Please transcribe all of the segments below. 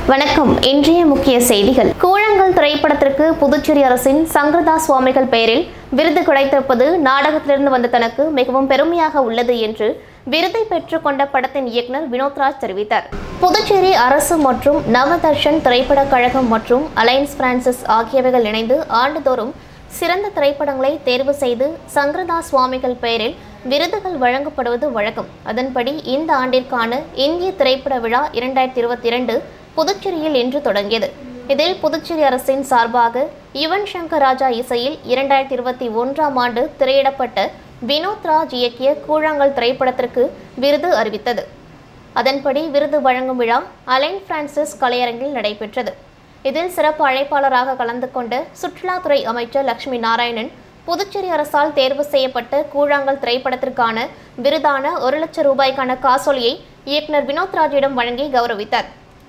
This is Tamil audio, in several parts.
வணக்கம். இன்றைய முக்கிய செய்திகள். கூழாங்கல் திரைப்படத்திற்கு புதுச்சேரி அரசின் சங்கரதாஸ் சுவாமிகள் பெயரில் விருது கிடைத்திருப்பது நாடகத்திலிருந்து வந்த தனக்கு மிகவும் பெருமையாக உள்ளது என்று விருதை பெற்றுக்கொண்ட படத்தின் இயக்குனர் வினோத்ராஜ் தெரிவித்தார். புதுச்சேரி அரசு மற்றும் நவதர்ஷன் திரைப்படக் கழகம் மற்றும் அலையன்ஸ் பிரான்சிஸ் ஆகியவைகள் இணைந்து ஆண்டுதோறும் சிறந்த திரைப்படங்களை தேர்வு செய்து சங்கரதாஸ் சுவாமிகள் பெயரில் விருதுகள் வழங்கப்படுவது வழக்கம். அதன்படி இந்த ஆண்டிற்கான இந்திய திரைப்பட விழா 2022 புதுச்சேரியில் இன்று தொடங்கியது. இதில் புதுச்சேரி அரசின் சார்பாக யுவன் சங்கர் ராஜா இசையில் 2021ஆம் ஆண்டு திரையிடப்பட்ட வினோத்ராஜ் இயக்கிய கூழாங்கல் திரைப்படத்திற்கு விருது அறிவித்தது. அதன்படி விருது வழங்கும் விழா அலைன் பிரான்சிஸ் கலையரங்கில் நடைபெற்றது. இதில் சிறப்பு அழைப்பாளராக கலந்து கொண்ட சுற்றுலாத்துறை அமைச்சர் லட்சுமி நாராயணன் புதுச்சேரி அரசால் தேர்வு செய்யப்பட்ட கூழாங்கல் திரைப்படத்திற்கான விருதான 1 லட்சம் ரூபாய்க்கான காசோலையை இயக்குனர் வினோத்ராஜிடம் வழங்கி கௌரவித்தார்.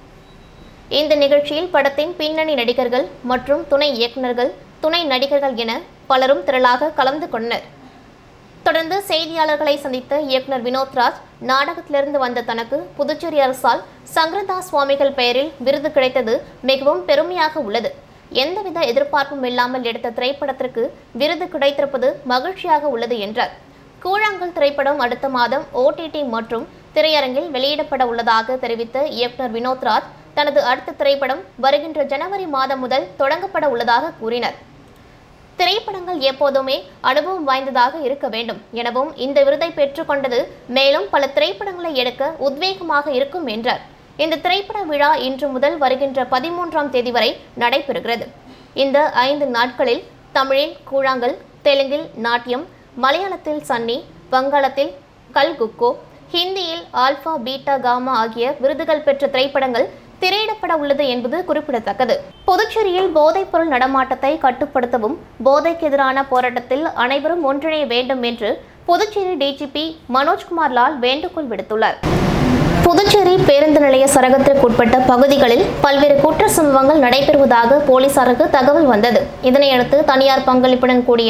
இந்த நிகழ்ச்சியில் படத்தின் பின்னணி நடிகர்கள் மற்றும் துணை இயக்குநர்கள், துணை நடிகர்கள் என பலரும் திரளாக கலந்து கொண்டனர். தொடர்ந்து செய்தியாளர்களை சந்தித்த இயக்குனர் வினோத்ராஜ், நாடகத்திலிருந்து வந்த தனக்கு புதுச்சேரி அரசால் சங்கரதாஸ் சுவாமிகள் பெயரில் விருது கிடைத்தது மிகவும் பெருமையாக உள்ளது. எந்தவித எதிர்பார்ப்பும் இல்லாமல் எடுத்த திரைப்படத்திற்கு விருது கிடைத்திருப்பது மகிழ்ச்சியாக உள்ளது என்றார். கூழாங்கல் திரைப்படம் அடுத்த மாதம் OTT மற்றும் திரையரங்கில் வெளியிடப்பட உள்ளதாக தெரிவித்த இயக்குனர் வினோத்ராஜ், தனது அடுத்த திரைப்படம் வருகின்ற ஜனவரி மாதம் முதல் தொடங்கப்பட உள்ளதாக கூறினார். திரைப்படங்கள் எப்போதுமே அனுபவம் வாய்ந்ததாக இருக்க வேண்டும் எனவும் இந்த விருதை பெற்றுக்கொண்டது மேலும் பல திரைப்படங்களை எடுக்க உத்வேகமாக இருக்கும் என்றார். இந்த திரைப்பட விழா இன்று முதல் வருகின்ற 13ஆம் தேதி வரை நடைபெறுகிறது. இந்த 5 நாட்களில் தமிழில் கூழாங்கல், தெலுங்கில் நாட்டியம், மலையாளத்தில் சன்னி, வங்காளத்தில் கல்குக்கோ, ஹிந்தியில் ஆல்பா பீட்டா காமா ஆகிய விருதுகள் பெற்ற திரைப்படங்கள் திரையிடப்பட உள்ளது என்பது குறிப்பிடத்தக்கது. புதுச்சேரியில் போதைப்பொருள் நடமாட்டத்தை கட்டுப்படுத்தவும் போதைக்கு எதிரான போராட்டத்தில் அனைவரும் ஒன்றிணைய வேண்டும் என்று புதுச்சேரி DGP மனோஜ்குமார் லால் வேண்டுகோள் விடுத்துள்ளார். புதுச்சேரி பேருந்து நிலைய சரகத்திற்குட்பட்ட பகுதிகளில் பல்வேறு குற்ற சம்பவங்கள் நடைபெறுவதாக போலீசாருக்கு தகவல் வந்தது. இதனையடுத்து தனியார் பங்களிப்புடன் கூடிய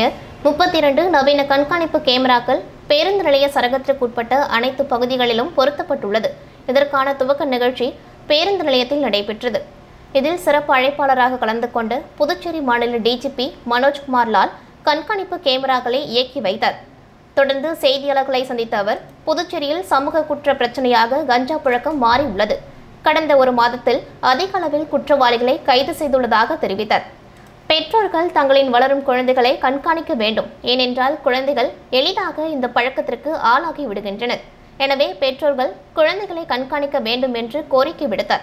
32 நவீன கண்காணிப்பு கேமராக்கள் பேருந்து நிலைய சரகத்திற்குட்பட்ட அனைத்து பகுதிகளிலும் பொருத்தப்பட்டுள்ளது. இதற்கான துவக்க நிகழ்ச்சி பேருந்து நிலையத்தில் நடைபெற்றது. இதில் சிறப்பு அழைப்பாளராக கலந்து கொண்ட புதுச்சேரி மாநில DGP மனோஜ்குமார் லால் கண்காணிப்பு கேமராக்களை இயக்கி வைத்தார். தொடர்ந்து செய்தியாளர்களை சந்தித்த அவர், புதுச்சேரியில் சமூக குற்ற பிரச்சனையாக கஞ்சா புழக்கம் மாறி உள்ளது. கடந்த 1 மாதத்தில் அதிக அளவில் குற்றவாளிகளை கைது செய்துள்ளதாக தெரிவித்தார். பெற்றோர்கள் தங்களின் வளரும் குழந்தைகளை கண்காணிக்க வேண்டும். ஏனென்றால் குழந்தைகள் எளிதாக இந்த பழக்கத்திற்கு ஆளாகி விடுகின்றனர். எனவே பெற்றோர்கள் குழந்தைகளை கண்காணிக்க வேண்டும் என்று கோரிக்கை விடுத்தார்.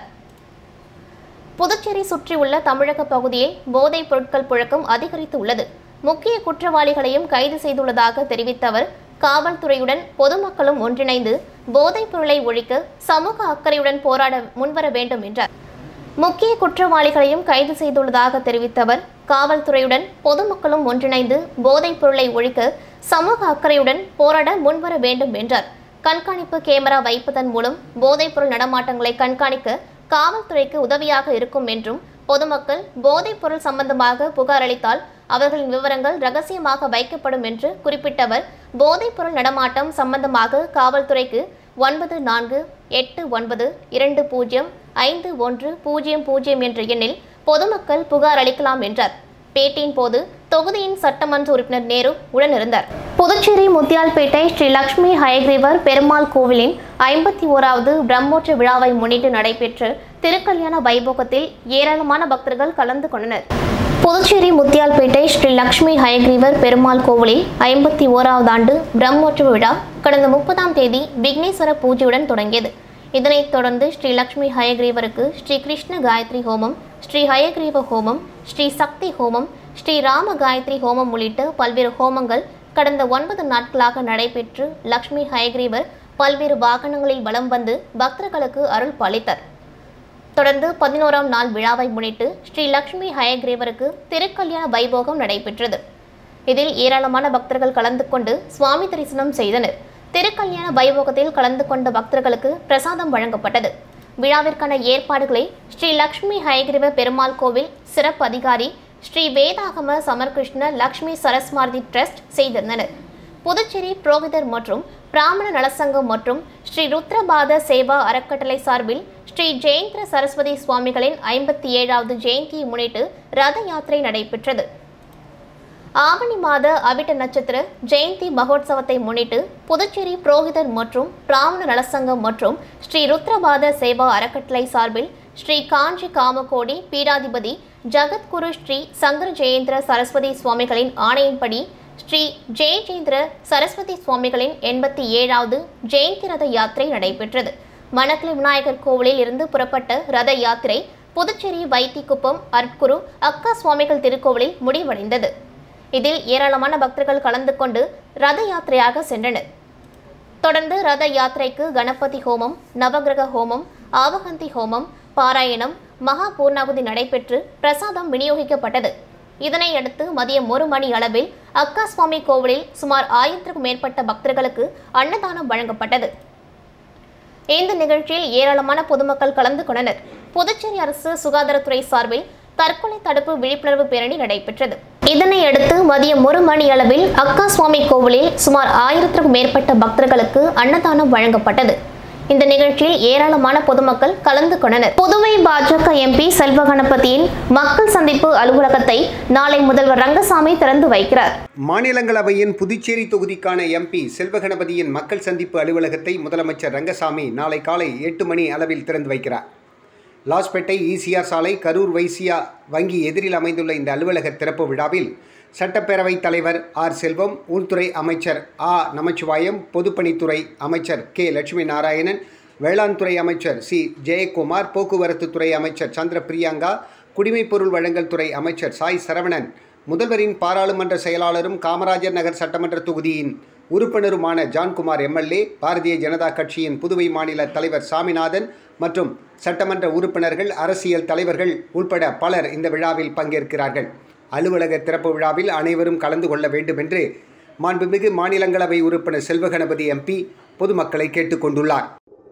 புதுச்சேரி சுற்றியுள்ள தமிழக பகுதியில் போதைப் பொருட்கள் புழக்கம் அதிகரித்து உள்ளது. முக்கிய குற்றவாளிகளையும் கைது செய்துள்ளதாக தெரிவித்த அவர், காவல்துறையுடன் பொதுமக்களும் ஒன்றிணைந்து போதைப் பொருளை ஒழிக்க சமூக அக்கறையுடன் போராட முன்வர வேண்டும் என்றார். முக்கிய குற்றவாளிகளையும் கைது செய்துள்ளதாக தெரிவித்த அவர், காவல்துறையுடன் பொதுமக்களும் ஒன்றிணைந்து போதைப் பொருளை ஒழிக்க சமூக அக்கறையுடன் போராட முன்வர வேண்டும் என்றார். கண்காணிப்பு கேமரா வைப்பதன் மூலம் போதைப் பொருள் நடமாட்டங்களை கண்காணிக்க காவல்துறைக்கு உதவியாக இருக்கும் என்றும், பொதுமக்கள் போதைப் பொருள் சம்பந்தமாக புகார் அளித்தால் அவர்களின் விவரங்கள் ரகசியமாக வைக்கப்படும் என்று குறிப்பிட்ட அவர், போதைப் பொருள் நடமாட்டம் சம்பந்தமாக காவல்துறைக்கு 9489205100 என்ற எண்ணில் பொதுமக்கள் புகார் அளிக்கலாம் என்றார். பேட்டியின் போது தொகுதியின் சட்டமன்ற உறுப்பினர் நேரு உடனிருந்தார். புதுச்சேரி முத்தியால்பேட்டை ஸ்ரீ லட்சுமி ஹயக்ரீவர் பெருமாள் கோவிலின் 51வது பிரம்மோற்ச விழாவை முன்னிட்டு நடைபெற்ற திருக்கல்யாண வைபோகத்தில் ஏராளமான பக்தர்கள் கலந்து கொண்டனர். புதுச்சேரி முத்தியால்பேட்டை ஸ்ரீ லட்சுமி ஹயக்ரீவர் பெருமாள் கோவிலில் 51வது ஆண்டு பிரம்மோற்சவ விழா கடந்த 30ஆம் தேதி விக்னேஸ்வர பூஜையுடன் தொடங்கியது. இதனைத் தொடர்ந்து ஸ்ரீ லட்சுமி ஹயக்ரீவருக்கு ஸ்ரீ கிருஷ்ண காயத்ரி ஹோமம், ஸ்ரீ ஹயக்ரீவ ஹோமம், ஸ்ரீ சக்தி ஹோமம், ஸ்ரீ ராம காயத்ரி ஹோமம் உள்ளிட்ட பல்வேறு ஹோமங்கள் கடந்த 9 நாட்களாக நடைபெற்று லட்சுமி ஹயக்ரீவர் பல்வேறு வாகனங்களில் வலம் வந்து பக்தர்களுக்கு அருள் பாலித்தார். தொடர்ந்து 11ஆம் நாள் விழாவை முன்னிட்டு ஸ்ரீ லட்சுமி ஹயக்ரீவருக்கு திருக்கல்யாண வைபோகம் நடைபெற்றது. இதில் ஏராளமான பக்தர்கள் கலந்து கொண்டு சுவாமி தரிசனம் செய்தனர். திருக்கல்யாண வைபோகத்தில் கலந்து கொண்ட பக்தர்களுக்கு பிரசாதம் வழங்கப்பட்டது. விழாவிற்கான ஏற்பாடுகளை ஸ்ரீ லட்சுமி ஹயக்ரீவ பெருமாள் கோவில் சிறப்பு அதிகாரி ஸ்ரீ வேதாகம சமர்கிருஷ்ண லட்சுமி சரஸ்மாரதி ட்ரஸ்ட் செய்திருந்தனர். புதுச்சேரி புரோகிதர் மற்றும் பிராமண நலசங்கம் மற்றும் ஸ்ரீ ருத்ரபாத சேவா அறக்கட்டளை சார்பில் ஸ்ரீ ஜெயேந்திர சரஸ்வதி சுவாமிகளின் 57வது ஜெயந்தியை முன்னிட்டு ரத யாத்திரை நடைபெற்றது. ஆவணி மாத அவிட்ட நட்சத்திர ஜெயந்தி மகோத்சவத்தை முன்னிட்டு புதுச்சேரி புரோகிதர் மற்றும் பிராமண நலசங்கம் மற்றும் ஸ்ரீ ருத்ரபாத சேவா அறக்கட்டளை சார்பில் ஸ்ரீ காஞ்சி காமகோடி பீடாதிபதி ஜகத்குரு ஸ்ரீ சங்கர ஜெயேந்திர சரஸ்வதி சுவாமிகளின் ஆணையின்படி ஸ்ரீ ஜெயேந்திர சரஸ்வதி சுவாமிகளின் 87வது ஜெயந்தி ரத யாத்திரை நடைபெற்றது. மணக்கிளி விநாயகர் கோவிலில் இருந்து புறப்பட்ட ரத யாத்திரை புதுச்சேரி வைத்திக்குப்பம் அருட்குரு அக்கா சுவாமிகள் திருக்கோவிலில் முடிவடைந்தது. இதில் ஏராளமான பக்தர்கள் கலந்து கொண்டு ரத யாத்திரையாக சென்றனர். தொடர்ந்து ரத யாத்திரைக்கு கணபதி ஹோமம், நவகிரக ஹோமம், ஆவகந்தி ஹோமம், பாராயணம், மகா பூர்ணாகுதி நடைபெற்று பிரசாதம் விநியோகிக்கப்பட்டது. இதனையடுத்து மதியம் 1 மணி அளவில் அக்கா சுவாமி கோவிலில் சுமார் 1000க்கும் மேற்பட்ட பக்தர்களுக்கு அன்னதானம் வழங்கப்பட்டது. இந்த நிகழ்ச்சியில் ஏராளமான பொதுமக்கள் கலந்து கொண்டனர். புதுச்சேரி அரசு சுகாதாரத்துறை சார்பில் தற்கொலை தடுப்பு விழிப்புணர்வு பேரணி நடைபெற்றது. இதனையடுத்து மதியம் 1 மணி அளவில் அக்கா சுவாமி கோவிலில் சுமார் 1000க்கும் மேற்பட்ட பக்தர்களுக்கு அன்னதானம் வழங்கப்பட்டது. இந்த நிகழ்ச்சியில் ஏராளமான பொதுமக்கள் கலந்து கொண்டனர். புதுவை பாஜக எம்பி செல்வ கணபதியின் மக்கள் சந்திப்பு அலுவலகத்தை நாளை முதல்வர் ரங்கசாமி திறந்து வைக்கிறார். மாநிலங்களவையின் புதுச்சேரி தொகுதிக்கான எம்பி செல்வ கணபதியின் மக்கள் சந்திப்பு அலுவலகத்தை முதலமைச்சர் ரங்கசாமி நாளை காலை 8 மணி அளவில் திறந்து வைக்கிறார். லாஸ்பேட்டை ஈசிஆர் சாலை கரூர் வைசியா வங்கி எதிரில் அமைந்துள்ள இந்த அலுவலக திறப்பு விழாவில் சட்டப்பேரவைத் தலைவர் ஆர் செல்வம், உள்துறை அமைச்சர் ஆ நமச்சிவாயம், பொதுப்பணித்துறை அமைச்சர் கே லட்சுமி நாராயணன், வேளாண் துறை அமைச்சர் சி ஜெயக்குமார், போக்குவரத்து துறை அமைச்சர் சந்திர பிரியங்கா, குடிமைப்பொருள் வழங்கல் துறை அமைச்சர் சாய் சரவணன், முதல்வரின் பாராளுமன்ற செயலாளரும் காமராஜர் நகர் சட்டமன்ற தொகுதியின் உறுப்பினருமான ஜான்குமார் எம்எல்ஏ, பாரதிய ஜனதா கட்சியின் புதுவை மாநில தலைவர் சாமிநாதன் மற்றும் சட்டமன்ற உறுப்பினர்கள், அரசியல் தலைவர்கள் உள்பட பலர் இந்த விழாவில் பங்கேற்கிறார்கள். அலுவலக திறப்பு விழாவில் அனைவரும் கலந்து கொள்ள வேண்டும் என்று மாண்புமிகு மாநிலங்களவை உறுப்பினர் செல்வ கணபதி எம்பி பொதுமக்களை கேட்டுக்கொண்டுள்ளார்.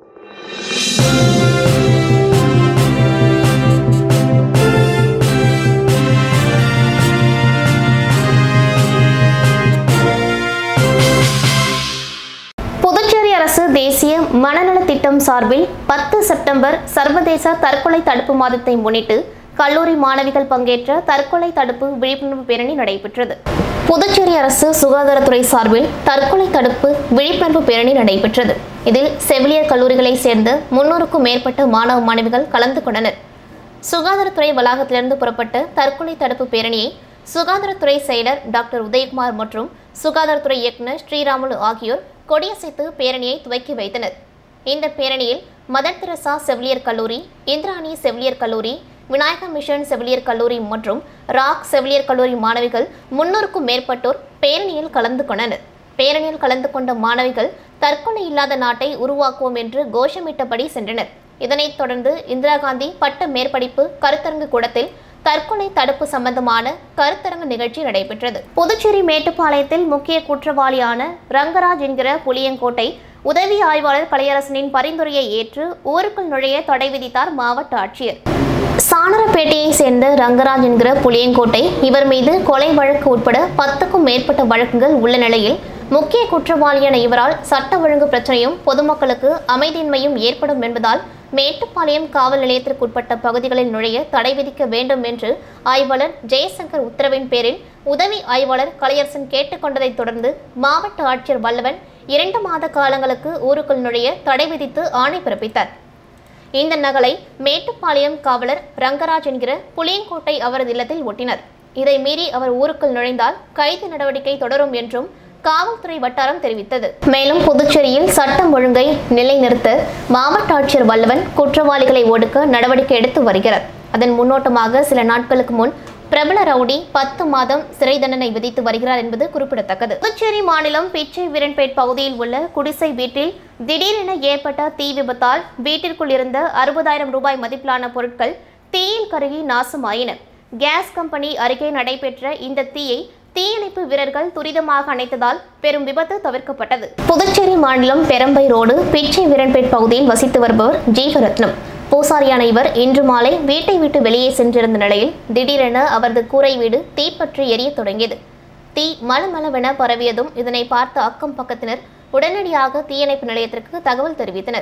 புதுச்சேரி அரசு தேசிய மனநல திட்டம் சார்பில் 10 செப்டம்பர் சர்வதேச தற்கொலை தடுப்பு மாதத்தை முன்னிட்டு கல்லூரி மாணவிகள் பங்கேற்ற தற்கொலை தடுப்பு விழிப்புணர்வு பேரணி நடைபெற்றது. புதுச்சேரி அரசு சுகாதாரத்துறை சார்பில் தற்கொலை தடுப்பு விழிப்புணர்வு பேரணி நடைபெற்றது. இதில் செவிலியர் கல்லூரிகளை சேர்ந்த 300க்கும் மேற்பட்ட மாணவ மாணவிகள் கலந்து கொண்டனர். சுகாதாரத்துறை வளாகத்திலிருந்து புறப்பட்ட தற்கொலை தடுப்பு பேரணியை சுகாதாரத்துறை செயலர் டாக்டர் உதயகுமார் மற்றும் சுகாதாரத்துறை இயக்குநர் ஸ்ரீராமுலு ஆகியோர் கொடியசைத்து பேரணியை துவக்கி வைத்தனர். இந்த பேரணியில் மதர் தெரசா செவிலியர் கல்லூரி, இந்திராணி செவிலியர் கல்லூரி, விநாயகா மிஷன் செவிலியர் கல்லூரி மற்றும் ராக் செவிலியர் கல்லூரி மாணவிகள் 300க்கும் மேற்பட்டோர் பேரணியில் கலந்து கொண்டனர். பேரணியில் கலந்து கொண்ட மாணவிகள் தற்கொலை இல்லாத நாட்டை உருவாக்குவோம் என்று கோஷமிட்டபடி சென்றனர். இதனைத் தொடர்ந்து இந்திரா காந்தி பட்ட மேற்படிப்பு கருத்தரங்கு கூடத்தில் தற்கொலை தடுப்பு சம்பந்தமான கருத்தரங்கு நிகழ்ச்சி நடைபெற்றது. புதுச்சேரி மேட்டுப்பாளையத்தில் முக்கிய குற்றவாளியான ரங்கராஜ் என்கிற புளியங்கோட்டை உதவி ஆய்வாளர் கலையரசனின் பரிந்துரையை ஏற்று ஊருக்குள் நுழைய தடை விதித்தார் மாவட்ட ஆட்சியர். சாணரப்பேட்டையை சேர்ந்த ரங்கராஜ் என்கிற புளியங்கோட்டை இவர் மீது கொலை வழக்கு உட்பட 10க்கும் மேற்பட்ட வழக்குகள் உள்ள நிலையில் முக்கிய குற்றவாளியான இவரால் சட்ட ஒழுங்கு பிரச்சனையும் பொதுமக்களுக்கு அமைதியின்மையும் ஏற்படும் என்பதால் மேட்டுப்பாளையம் காவல் நிலையத்திற்குட்பட்ட பகுதிகளில் நுழைய தடை விதிக்க வேண்டும் என்று ஆய்வாளர் ஜெயசங்கர் உத்தரவின் பேரில் உதவி ஆய்வாளர் கலையரசன் கேட்டுக்கொண்டதைத் தொடர்ந்து மாவட்ட ஆட்சியர் வல்லவன் 2 மாத காலங்களுக்கு ஊருக்குள் நுழைய தடை விதித்து ஆணை பிறப்பித்தார். இந்த நகலை மேட்டுப்பாளையம் காவலர் ரங்கராஜ் என்கிற புளியங்கோட்டை அவரது இல்லத்தில் ஒட்டினர். இதை மீறி அவர் ஊருக்குள் நுழைந்தால் கைது நடவடிக்கை தொடரும் என்றும் காவல்துறை வட்டாரம் தெரிவித்தது. மேலும் புதுச்சேரியில் சட்டம் ஒழுங்கை நிலைநிறுத்த மாவட்ட ஆட்சியர் வல்லவன் குற்றவாளிகளை ஒடுக்க நடவடிக்கை எடுத்து வருகிறார். அதன் முன்னோட்டமாக சில நாட்களுக்கு முன் பிரபல ரவுடி 10 மாதம் சிறை தண்டனை விதித்து வருகிறார் என்பது குறிப்பிடத்தக்கது. புதுச்சேரி மாநிலம் பிச்சை வீரன்பேட் பகுதியில் உள்ள குடிசை வீட்டில் திடீரென ஏற்பட்ட தீ விபத்தால் வீட்டிற்குள் இருந்த 60,000 ரூபாய் மதிப்பிலான பொருட்கள் தீயில் கருகி நாசமாயின. கேஸ் கம்பெனி அருகே நடைபெற்ற இந்த தீயை தீயணைப்பு வீரர்கள் துரிதமாக அணைத்ததால் பெரும் விபத்து தவிர்க்கப்பட்டது. புதுச்சேரி மாநிலம் பெரம்பை ரோடு பிச்சை வீரன்பேட் பகுதியில் வசித்து வருபவர் ஜீவரத்னம். பூசாரியான இவர் இன்று மாலை வீட்டை விட்டு வெளியே சென்றிருந்த நிலையில் திடீரென அவரது கூரை வீடு தீப்பற்றி எரிய தொடங்கியது. தீ மளமளவென பரவியதும் இதனை பார்த்த அக்கம் பக்கத்தினர் உடனடியாக தீயணைப்பு நிலையத்திற்கு தகவல் தெரிவித்தனர்.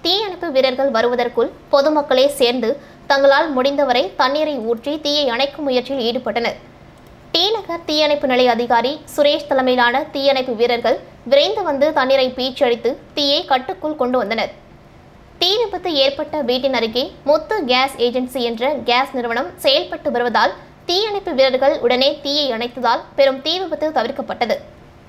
தீயணைப்பு வீரர்கள் வருவதற்குள் பொதுமக்களே சேர்ந்து தங்களால் முடிந்தவரை தண்ணீரை ஊற்றி தீயை அணைக்கும் முயற்சியில் ஈடுபட்டனர். டி நகர் தீயணைப்பு நிலைய அதிகாரி சுரேஷ் தலைமையிலான தீயணைப்பு வீரர்கள் விரைந்து வந்து தண்ணீரை பீச்சடித்து தீயை கட்டுக்குள் கொண்டு வந்தனர். தீ விபத்து ஏற்பட்ட வீட்டின் அருகே முத்து கேஸ் ஏஜென்சி என்ற கேஸ் நிறுவனம் செயல்பட்டு வருவதால் தீயணைப்பு வீரர்கள் உடனே தீயை அணைத்ததால் பெரும் தீ விபத்து தவிர்க்கப்பட்டது.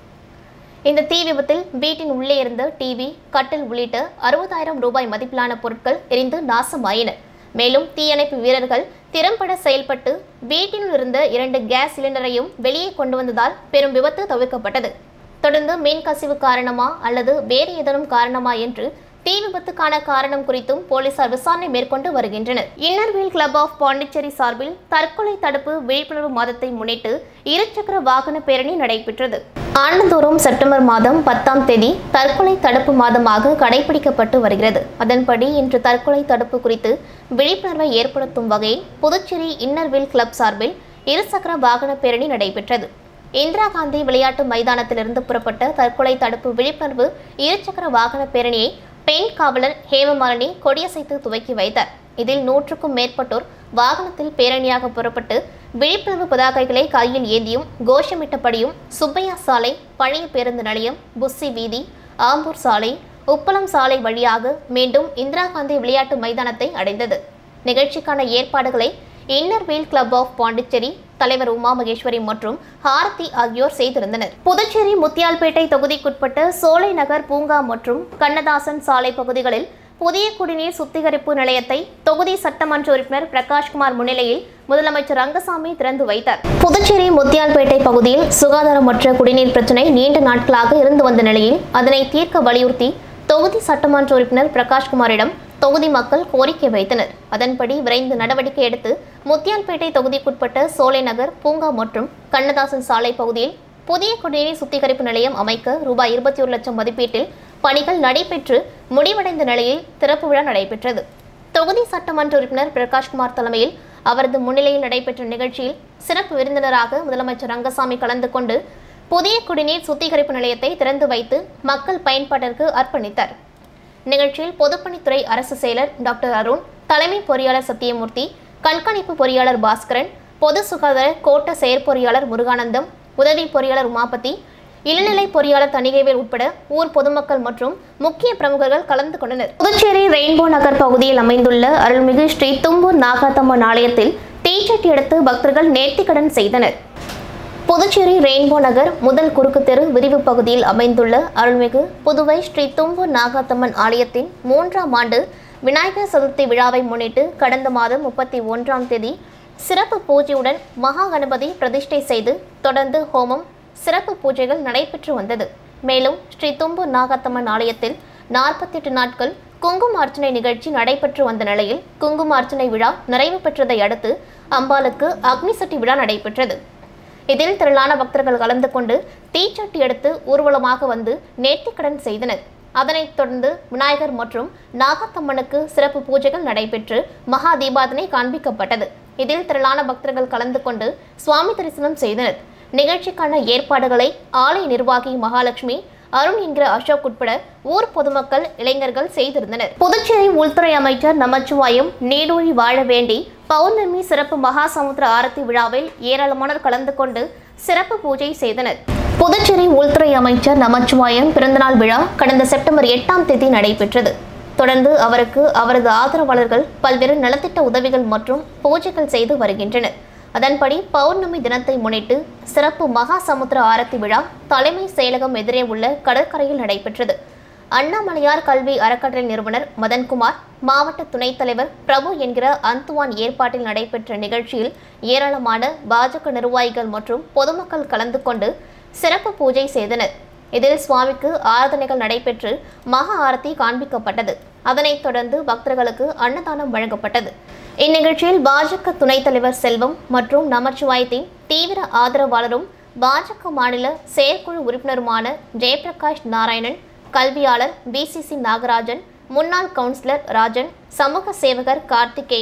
இந்த தீ விபத்தில் வீட்டின் உள்ளே இருந்த டிவி, கட்டில் உள்ளிட்ட 60,000 ரூபாய் மதிப்பிலான பொருட்கள் எரிந்து நாசமாயின. மேலும் தீயணைப்பு வீரர்கள் திறம்பட செயல்பட்டு வீட்டினுள் இருந்த 2 கேஸ் சிலிண்டரையும் வெளியே கொண்டு வந்ததால் பெரும் விபத்து தவிர்க்கப்பட்டது. தொடர்ந்து மின் கசிவு காரணமா அல்லது வேறு ஏதேனும் காரணமா என்று தீ விபத்துக்கான காரணம் குறித்தும் போலீசார் விசாரணை மேற்கொண்டு வருகின்றனர். இன்னர்வீல் கிளப் ஆஃப் பாண்டிச்சேரி சார்பில் தற்கொலை தடுப்பு விழிப்புணர்வு மாதத்தை முன்னிட்டு இருசக்கர வாகன பேரணி நடைபெற்றது. ஆண்டுதோறும் செப்டம்பர் மாதம் 10ஆம் தேதி தற்கொலை தடுப்பு மாதமாக கடைபிடிக்கப்பட்டு வருகிறது. அதன்படி இன்று தற்கொலை தடுப்பு குறித்து விழிப்புணர்வை ஏற்படுத்தும் வகையில் புதுச்சேரி இன்னர்வீல் கிளப் சார்பில் இருசக்கர வாகன பேரணி நடைபெற்றது. இந்திரா காந்தி விளையாட்டு மைதானத்திலிருந்து புறப்பட்ட தற்கொலை தடுப்பு விழிப்புணர்வு இருசக்கர வாகன பேரணியை பெண் காவலர் ஹேமமாலினி கொடியசைத்து துவக்கி வைத்தார். இதில் 100க்கும் மேற்பட்டோர் வாகனத்தில் பேரணியாக புறப்பட்டு விழிப்புணர்வு பதாகைகளை கையில் ஏந்தியும் கோஷமிட்டபடியும் சுப்பையா சாலை, பழைய பேருந்து நிலையம், புஸ்ஸி வீதி, ஆம்பூர் சாலை, உப்பளம் சாலை வழியாக மீண்டும் இந்திரா காந்தி விளையாட்டு மைதானத்தை அடைந்தது. நிகழ்ச்சிக்கான ஏற்பாடுகளை இன்னர்வீல் கிளப் ஆஃப் பாண்டிச்சேரி தலைவர் உமா மகேஸ்வரி மற்றும் ஹாரதி ஆகியோர் செய்திருந்தனர். புதுச்சேரி முத்தியால்பேட்டை தொகுதிக்குட்பட்ட சோலை நகர் பூங்கா மற்றும் கண்ணதாசன் சாலை பகுதிகளில் புதிய குடிநீர் சுத்திகரிப்பு நிலையத்தை தொகுதி சட்டமன்ற உறுப்பினர் பிரகாஷ்குமார் முன்னிலையில் முதலமைச்சர் ரங்கசாமி திறந்து வைத்தார். புதுச்சேரி முத்தியால்பேட்டை பகுதியில் சுகாதாரமற்ற குடிநீர் பிரச்சினை நீண்ட நாட்களாக இருந்து வந்த நிலையில் அதனை தீர்க்க வலியுறுத்தி தொகுதி சட்டமன்ற உறுப்பினர் பிரகாஷ்குமாரிடம் தொகுதி மக்கள் கோரிக்கை வைத்தனர். அதன்படி விரைந்து நடவடிக்கை எடுத்து முத்தியால்பேட்டை தொகுதிக்குட்பட்ட சோலை நகர் பூங்கா மற்றும் கண்ணதாசன் சாலை பகுதியில் புதிய குடிநீர் சுத்திகரிப்பு நிலையம் அமைக்க ரூபாய் 21 லட்சம் மதிப்பீட்டில் பணிகள் நடைபெற்று முடிவடைந்த நிலையில் திறப்பு விழா நடைபெற்றது. தொகுதி சட்டமன்ற உறுப்பினர் பிரகாஷ்குமார் தலைமையில் அவரது முன்னிலையில் நடைபெற்ற நிகழ்ச்சியில் சிறப்பு விருந்தினராக முதலமைச்சர் ரங்கசாமி கலந்து கொண்டு புதிய குடிநீர் சுத்திகரிப்பு நிலையத்தை திறந்து வைத்து மக்கள் பயன்பாட்டிற்கு அர்ப்பணித்தார். நிகழ்ச்சியில் பொதுப்பணித்துறை அரசு செயலர் டாக்டர் அருண், தலைமை பொறியாளர் சத்தியமூர்த்தி, கண்காணிப்பு பொறியாளர் பாஸ்கரன், பொது சுகாதார கோட்ட செயற்பொறியாளர் முருகானந்தம், உதவி பொறியாளர் உமாபதி, இளநிலை பொறியாளர் தணிகைவேல் உட்பட ஊர் பொதுமக்கள் மற்றும் முக்கிய பிரமுகர்கள் கலந்து கொண்டனர். புதுச்சேரி ரெயின்போ நகர் பகுதியில் அமைந்துள்ள அருள்மிகு ஸ்ரீ தும்பூர் நாகாத்தம்மன் ஆலயத்தில் தீச்சட்டி எடுத்து பக்தர்கள் நேர்த்திக்கடன் செய்தனர். புதுச்சேரி ரெயின்போ நகர் முதல் குறுக்கு தெரு விரிவு பகுதியில் அமைந்துள்ள அருள்மிகு புதுவை ஸ்ரீ தும்பூர் நாகாத்தம்மன் ஆலயத்தின் 3ஆம் ஆண்டு விநாயகர் சதுர்த்தி விழாவை முன்னிட்டு கடந்த மாதம் 31ஆம் தேதி சிறப்பு பூஜையுடன் மகா கணபதி பிரதிஷ்டை செய்து தொடர்ந்து ஹோமம், சிறப்பு பூஜைகள் நடைபெற்று வந்தது. மேலும் ஸ்ரீ தும்பூர் நாகாத்தம்மன் ஆலயத்தில் 48 நாட்கள் குங்கும அர்ச்சனை நிகழ்ச்சி நடைபெற்று வந்த நிலையில் குங்கும அர்ச்சனை விழா நிறைவு பெற்றதை அடுத்து அம்பாளுக்கு அக்னி சட்டி விழா நடைபெற்றது. இதில் திரளான பக்தர்கள் கலந்து கொண்டு தீச்சட்டி எடுத்து ஊர்வலமாக வந்து நேர்த்திக்கடன் செய்தனர். அதனைத் தொடர்ந்து விநாயகர் மற்றும் நாகாத்தம்மனுக்கு சிறப்பு பூஜைகள் நடைபெற்று மகா தீபாதனை காண்பிக்கப்பட்டது. இதில் திரளான பக்தர்கள் கலந்து கொண்டு சுவாமி தரிசனம் செய்தனர். நிகழ்ச்சிக்கான ஏற்பாடுகளை ஆலய நிர்வாகி மகாலட்சுமி, அருண் என்கிற அசோக் உட்பட ஊர் பொதுமக்கள், இளைஞர்கள் செய்திருந்தனர். புதுச்சேரி உள்துறை அமைச்சர் நமச்சிவாயம் நீடூழி வாழ வேண்டி பௌர்ணமி சிறப்பு மகா சமுத்திர ஆரத்தி விழாவில் ஏராளமானோர் கலந்து கொண்டு சிறப்பு பூஜை செய்தனர். புதுச்சேரி உள்துறை அமைச்சர் நமச்சிவாயம் பிறந்தநாள் விழா கடந்த செப்டம்பர் 8ஆம் தேதி நடைபெற்றது. தொடர்ந்து அவருக்கு அவரது ஆதரவாளர்கள் பல்வேறு நலத்திட்ட உதவிகள் மற்றும் பூஜைகள் செய்து வருகின்றனர். அதன்படி பௌர்ணமி தினத்தை முன்னிட்டு சிறப்பு மகா சமுத்திர ஆரத்தி விழா தலைமை செயலகம் எதிரே உள்ள கடற்கரையில் நடைபெற்றது. அண்ணாமலையார் கல்வி அறக்கட்டளை நிறுவனர் மதன்குமார், மாவட்ட துணைத் தலைவர் பிரபு என்கிற அந்துவான் ஏற்பாட்டில் நடைபெற்ற நிகழ்ச்சியில் ஏராளமான பாஜக நிர்வாகிகள் மற்றும் பொதுமக்கள் கலந்து கொண்டு சிறப்பு பூஜை செய்தனர். இதில் சுவாமிக்கு ஆராதனைகள் நடைபெற்று மகா ஆரத்தி காண்பிக்கப்பட்டது. அதனைத் தொடர்ந்து பக்தர்களுக்கு அன்னதானம் வழங்கப்பட்டது. இந்நிகழ்ச்சியில் பாஜக துணைத் தலைவர் செல்வம் மற்றும் நமச்சிவாயத்தின் தீவிர ஆதரவாளரும் பாஜக மாநில செயற்குழு உறுப்பினருமான ஜெயபிரகாஷ் நாராயணன், கல்வியாளர் பிசிசி நாகராஜன், முன்னாள் கவுன்சிலர் ராஜன், சமூக சேவகர் கார்த்திகேயன்,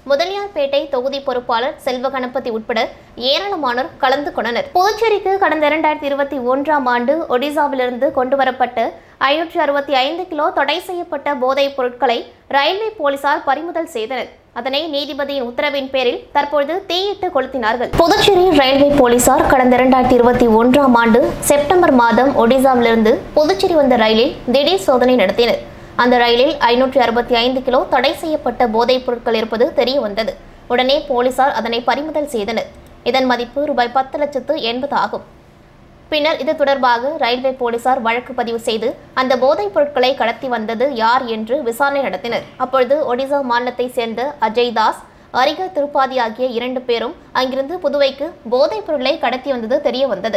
முதலியார்பேட்டை தொகுதி பொறுப்பாளர் செல்வகணபதி உட்பட ஏராளமானோர் கலந்து கொண்டனர். புதுச்சேரிக்கு கடந்த 2021ஆம் ஆண்டு ஒடிசாவிலிருந்து கொண்டுவரப்பட்ட 565 கிலோ தடை செய்யப்பட்ட போதைப் பொருட்களை ரயில்வே போலீசார் பறிமுதல் செய்தனர். அதனை நீதிபதியின் உத்தரவின் பேரில் தற்பொழுது தீயிட்டு கொளுத்தினார்கள். புதுச்சேரி ரயில்வே போலீசார் கடந்த 2021ஆம் ஆண்டு செப்டம்பர் மாதம் ஒடிசாவிலிருந்து புதுச்சேரி வந்த ரயிலில் திடீர் சோதனை நடத்தினர். அந்த ரயிலில் 565 கிலோ தடை செய்யப்பட்ட போதைப் பொருட்கள் இருப்பது தெரிய வந்தது. உடனே போலீசார் அதனை பறிமுதல் செய்தனர். இதன் மதிப்பு ரூபாய் 10,80,000 ஆகும். பின்னர் இது தொடர்பாக ரயில்வே போலீசார் வழக்கு பதிவு செய்து அந்த போதைப் பொருட்களை கடத்தி வந்தது யார் என்று விசாரணை நடத்தினர். அப்பொழுது ஒடிசா மாநிலத்தை சேர்ந்த அஜய் தாஸ், அரிகா திருப்பாதி ஆகிய 2 பேரும் அங்கிருந்து புதுவைக்கு போதைப் பொருட்களை கடத்தி வந்தது தெரிய வந்தது.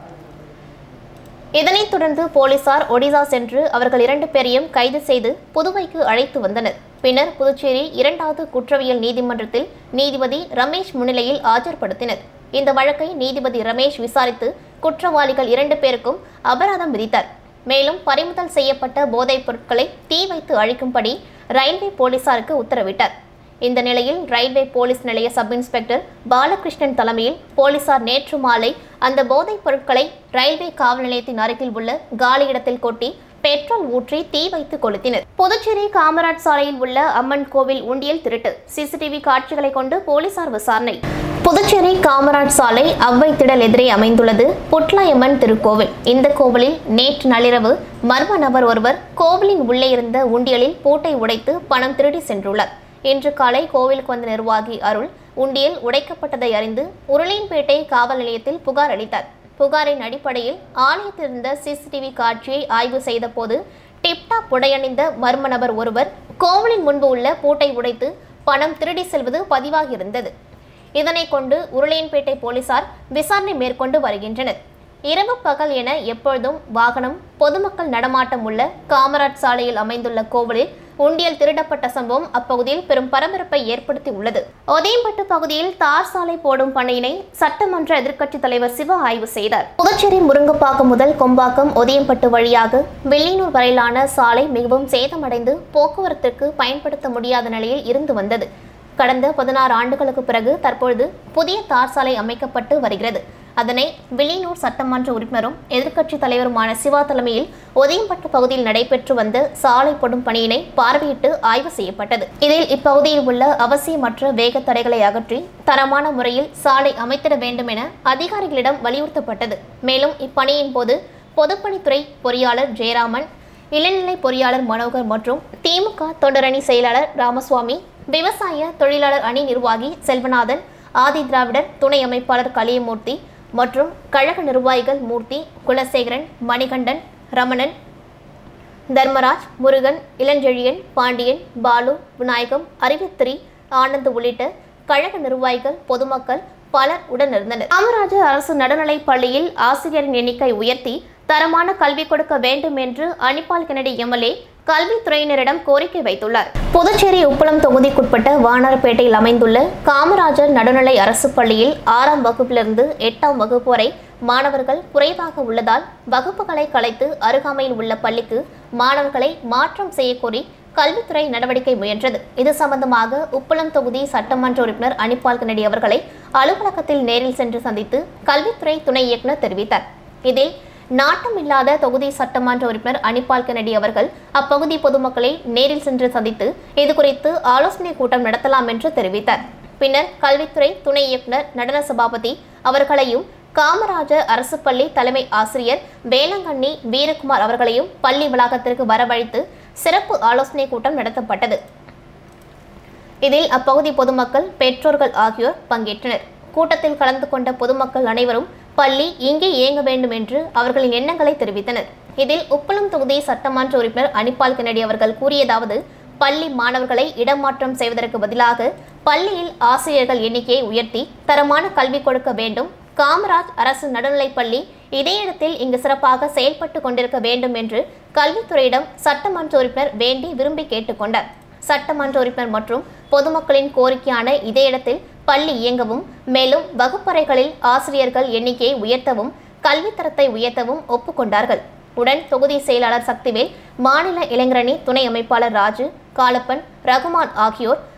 இதனைத் தொடர்ந்து போலீசார் ஒடிசா சென்று அவர்கள் 2 பேரையும் கைது செய்து புதுவைக்கு அழைத்து வந்தனர். பின்னர் புதுச்சேரி 2வது குற்றவியல் நீதிமன்றத்தில் நீதிபதி ரமேஷ் முன்னிலையில் ஆஜர்படுத்தினர். இந்த வழக்கை நீதிபதி ரமேஷ் விசாரித்து குற்றவாளிகள் 2 பேருக்கும் அபராதம் விதித்தார். மேலும் பறிமுதல் செய்யப்பட்ட போதைப் பொருட்களை தீ வைத்து அழிக்கும்படி ரயில்வே போலீசாருக்கு உத்தரவிட்டார். இந்த நிலையில் ரயில்வே போலீஸ் நிலைய சப் இன்ஸ்பெக்டர் பாலகிருஷ்ணன் தலைமையில் போலீசார் நேற்று மாலை அந்த போதைப் பொருட்களை ரயில்வே காவல் நிலையத்தின் அருகில் உள்ள காலி இடத்தில் கொட்டி பெட்ரோல் ஊற்றி தீ வைத்து கொளுத்தினர். புதுச்சேரி காமராஜ் சாலையில் உள்ள அம்மன் கோவில் உண்டியல் திருட்டு சிசிடிவி காட்சிகளை கொண்டு போலீசார் விசாரணை. புதுச்சேரி காமராஜ் சாலை அவ்வை திடல் எதிரே அமைந்துள்ளது புட்லாயம்மன் திருக்கோவில். இந்த கோவிலில் நேற்று நள்ளிரவு மர்ம நபர் ஒருவர் கோவிலின் உள்ளே இருந்த உண்டியலில் பூட்டை உடைத்து பணம் திருடி சென்றுள்ளார். இன்று காலை கோவிலுக்கு வந்த நிர்வாகி அருள் உண்டியல் உடைக்கப்பட்டதை அறிந்து உருளையன்பேட்டை காவல் நிலையத்தில் புகார் அளித்தார். புகாரின் அடிப்படையில் ஆலயத்தில் இருந்த சிசிடிவி காட்சியை ஆய்வு செய்த போது டிப்டாப் உடையணிந்த மர்ம நபர் ஒருவர் கோவிலின் முன்பு உள்ள பூட்டை உடைத்து பணம் திருடி செல்வது பதிவாகியிருந்தது. இதனை கொண்டு உருளையன்பேட்டை போலீசார் விசாரணை மேற்கொண்டு வருகின்றனர். இரவு பகல் என எப்பொழுதும் வாகனம் பொதுமக்கள் நடமாட்டம் உள்ள காமராஜ் சாலையில் அமைந்துள்ள கோவிலில் உண்டியல் திருடப்பட்ட சம்பவம் அப்பகுதியில் பெரும் பரபரப்பை ஏற்படுத்தி உள்ளது. ஒதியம்பட்டு பகுதியில் தார் சாலை போடும் பணியினை சட்டமன்ற எதிர்க்கட்சித் தலைவர் சிவா ஆய்வு செய்தார். புதுச்சேரி முருங்கப்பாக்கம் முதல் கொம்பாக்கம் ஒதியம்பட்டு வழியாக வெள்ளினூர் வரையிலான சாலை மிகவும் சேதமடைந்து போக்குவரத்திற்கு பயன்படுத்த முடியாத நிலையில் இருந்து வந்தது. கடந்த 16 ஆண்டுகளுக்கு பிறகு தற்பொழுது புதிய தார் சாலை அமைக்கப்பட்டு வருகிறது. அதனை வில்லியனூர் சட்டமன்ற உறுப்பினரும் எதிர்க்கட்சித் தலைவருமான சிவா தலைமையில் ஒதியம்பட்டு பகுதியில் நடைபெற்று வந்த சாலை போடும் பணியினை பார்வையிட்டு ஆய்வு செய்யப்பட்டது. இதில் இப்பகுதியில் உள்ள அவசியமற்ற வேக தடைகளை அகற்றி தரமான முறையில் சாலை அமைத்திட வேண்டும் என அதிகாரிகளிடம் வலியுறுத்தப்பட்டது. மேலும் இப்பணியின் போது பொதுப்பணித்துறை பொறியாளர் ஜெயராமன், இளநிலை பொறியாளர் மனோகர் மற்றும் திமுக தொண்டரணி செயலாளர் ராமசுவாமி, விவசாய தொழிலாளர் அணி நிர்வாகி செல்வநாதன், ஆதி திராவிடர் துணை அமைப்பாளர் கலியமூர்த்தி மற்றும் கழக நிர்வாகிகள் மூர்த்தி, குலசேகரன், மணிகண்டன், ரமணன், தர்மராஜ், முருகன், இளஞ்செழியன், பாண்டியன், பாலு, விநாயகம், அறிவித்திரி, ஆனந்த் உள்ளிட்ட கழக நிர்வாகிகள், பொதுமக்கள் பலர் உடனிருந்தனர். காமராஜர் அரசு நடுநிலைப் பள்ளியில் ஆசிரியரின் எண்ணிக்கை உயர்த்தி தரமான கல்வி கொடுக்க வேண்டும் என்று அனிபால் கென்னடி எம்எல்ஏ கல்வித்துறையினரிடம் கோரிக்கை வைத்துள்ளார். புதுச்சேரி உப்பளம் தொகுதிக்குட்பட்ட வானார்பேட்டையில் அமைந்துள்ள காமராஜர் நடுநிலை அரசு பள்ளியில் 6ஆம் வகுப்பிலிருந்து 8ஆம் வகுப்பு வரை மாணவர்கள் குறைவாக உள்ளதால் வகுப்புகளை கலைத்து அருகாமையில் உள்ள பள்ளிக்கு மாணவர்களை மாற்றம் செய்யக்கோரி கல்வித்துறை நடவடிக்கை முயன்றது. இது சம்பந்தமாக உப்பளம் தொகுதி சட்டமன்ற உறுப்பினர் அனிபால் கென்னடி அவர்களை அலுவலகத்தில் நேரில் சென்று சந்தித்து கல்வித்துறை துணை இயக்குநர் தெரிவித்தார். இதில் நாட்டம் இல்லாத தொகுதி சட்டமன்ற உறுப்பினர் அனிபால் கென்னடி அவர்கள் அப்பகுதி பொதுமக்களை நேரில் சென்று சந்தித்து இதுகுறித்து ஆலோசனை கூட்டம் நடத்தலாம் என்று தெரிவித்தார். பின்னர் கல்வித்துறை துணை இயக்குநர் நடன சபாபதி அவர்களையும் காமராஜர் அரசு பள்ளி தலைமை ஆசிரியர் வேளாங்கண்ணி வீரகுமார் அவர்களையும் பள்ளி வளாகத்திற்கு வரவழைத்து சிறப்பு ஆலோசனை கூட்டம் நடத்தப்பட்டது. இதில் அப்பகுதி பொதுமக்கள், பெற்றோர்கள் ஆகியோர் பங்கேற்றனர். கூட்டத்தில் கலந்து கொண்ட பொதுமக்கள் அனைவரும் பள்ளி இங்கே இயங்க வேண்டும் என்று அவர்களின் எண்ணங்களை தெரிவித்தனர். இதில் உப்பளம் தொகுதி சட்டமன்ற உறுப்பினர் அனிபால் கென்னடி அவர்கள் கூறியதாவது, பள்ளி மாணவர்களை இடமாற்றம் செய்வதற்கு பதிலாக பள்ளியில் ஆசிரியர்கள் எண்ணிக்கையை உயர்த்தி தரமான கல்வி கொடுக்க வேண்டும். காமராஜ் அரசு நடுநிலைப் பள்ளி இதே இடத்தில் இங்கு சிறப்பாக செயல்பட்டு கொண்டிருக்க வேண்டும் என்று கல்வித்துறையிடம் சட்டமன்ற உறுப்பினர் வேண்டி விரும்பி கேட்டுக்கொண்டார். சட்டமன்ற உறுப்பினர் மற்றும் பொதுமக்களின் கோரிக்கையான இதே இடத்தில் பள்ளி இயங்கவும், மேலும் வகுப்பறைகளில் ஆசிரியர்கள் எண்ணிக்கையை உயர்த்தவும், கல்வித்தரத்தை உயர்த்தவும் ஒப்புக்கொண்டார்கள். உடன் தொகுதி செயலாளர் சக்திவேல், மாநில இளைஞரணி துணை அமைப்பாளர் ராஜு, காலப்பன், ரகுமான் ஆகியோர்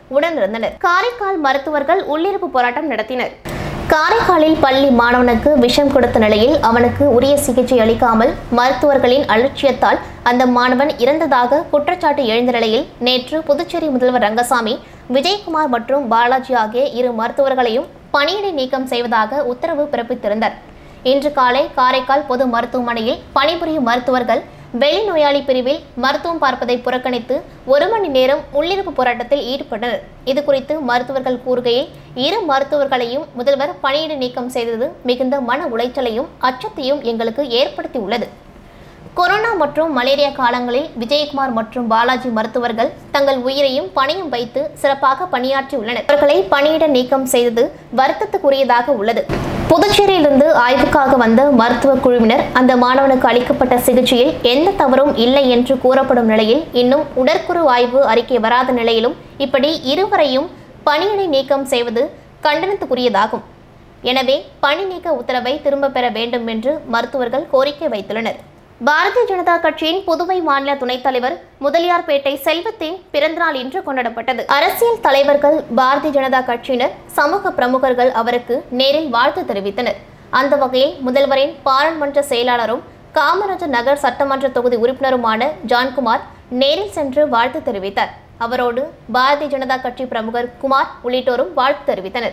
உடனிருந்தனர். காரைக்கால் மருத்துவர்கள் உள்ளிருப்பு போராட்டம் நடத்தினர். காரைக்காலில் பள்ளி மாணவனுக்கு விஷம் கொடுத்த நிலையில் அவனுக்கு உரிய சிகிச்சை அளிக்காமல் மருத்துவர்களின் அலட்சியத்தால் அந்த மாணவன் இறந்ததாக குற்றச்சாட்டு எழுந்த நிலையில் நேற்று புதுச்சேரி முதல்வர் ரங்கசாமி, விஜயகுமார் மற்றும் பாலாஜி ஆகிய இரு மருத்துவர்களையும் பணியிடை நீக்கம் செய்வதாக உத்தரவு பிறப்பித்திருந்தார். இன்று காலை காரைக்கால் பொது மருத்துவமனையில் பணிபுரியும் மருத்துவர்கள் வெளிநோயாளி பிரிவில் மருத்துவம் பார்ப்பதை புறக்கணித்து 1 மணி நேரம் உள்ளிருப்பு போராட்டத்தில் ஈடுபட்டனர். இதுகுறித்து மருத்துவர்கள் கூறுகையில், இரு மருத்துவர்களையும் முதல்வர் பணியிடை நீக்கம் செய்தது மிகுந்த மன உளைச்சலையும் அச்சத்தையும் எங்களுக்கு ஏற்படுத்தியுள்ளது. கொரோனா மற்றும் மலேரியா காலங்களில் விஜயகுமார் மற்றும் பாலாஜி மருத்துவர்கள் தங்கள் உயிரையும் பணியும் வைத்து சிறப்பாக பணியாற்றியுள்ளனர். அவர்களை பணியிட நீக்கம் செய்தது வருத்தத்துக்குரியதாக உள்ளது. புதுச்சேரியிலிருந்து ஆய்வுக்காக வந்த மருத்துவ குழுவினர் அந்த மாணவனுக்கு அளிக்கப்பட்ட சிகிச்சையில் எந்த தவறும் இல்லை என்று கூறப்படும் நிலையில் இன்னும் உடற்குறு ஆய்வு அறிக்கை வராத நிலையிலும் இப்படி இருவரையும் பணியிடை நீக்கம் செய்வது கண்டனத்துக்குரியதாகும். எனவே பணி நீக்க உத்தரவை திரும்ப பெற வேண்டும் என்று மருத்துவர்கள் கோரிக்கை வைத்துள்ளனர். பாரதிய ஜனதா கட்சியின் புதுவை மாநில துணைத் தலைவர் முதலியார்பேட்டை செல்வத்தின் பிறந்தநாள் இன்று கொண்டாடப்பட்டது. அரசியல் தலைவர்கள், பாரதிய ஜனதா கட்சியினர், சமூக பிரமுகர்கள் அவருக்கு நேரில் வாழ்த்து தெரிவித்தனர். அந்த வகையில் முதல்வரின் பாராளுமன்ற செயலாளரும் காமராஜர் நகர் சட்டமன்ற தொகுதி உறுப்பினருமான ஜான்குமார் நேரில் சென்று வாழ்த்து தெரிவித்தார். அவரோடு பாரதிய ஜனதா கட்சி பிரமுகர் குமார் உள்ளிட்டோரும் வாழ்த்து தெரிவித்தனர்.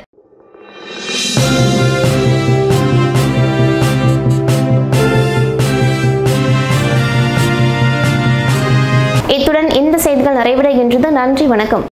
இத்துடன் இந்த செய்திகள் நிறைவடைகின்றது. நன்றி, வணக்கம்.